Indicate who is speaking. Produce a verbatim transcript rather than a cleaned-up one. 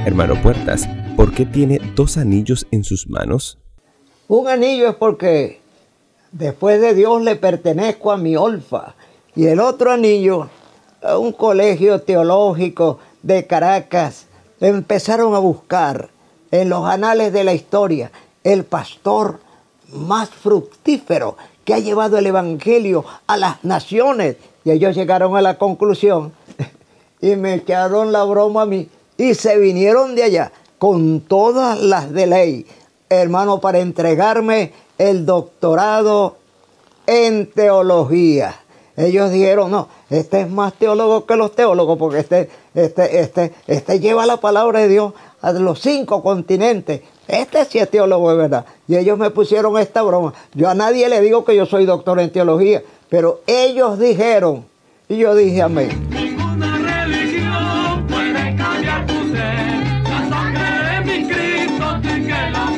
Speaker 1: Hermano Puertas, ¿por qué tiene dos anillos en sus manos?
Speaker 2: Un anillo es porque después de Dios le pertenezco a mi Olfa. Y el otro anillo, a un colegio teológico de Caracas, empezaron a buscar en los anales de la historia el pastor más fructífero que ha llevado el evangelio a las naciones. Y ellos llegaron a la conclusión y me echaron la broma a mí y se vinieron de allá con todas las de ley, hermano, para entregarme el doctorado en teología. Ellos dijeron, no, este es más teólogo que los teólogos, porque este, este, este, este lleva la palabra de Dios a los cinco continentes. Este sí es teólogo de verdad. Y ellos me pusieron esta broma. Yo a nadie le digo que yo soy doctor en teología, pero ellos dijeron, y yo dije amén.
Speaker 3: Ninguna religión puede cambiar tu ser. La sangre de mi Cristo, que la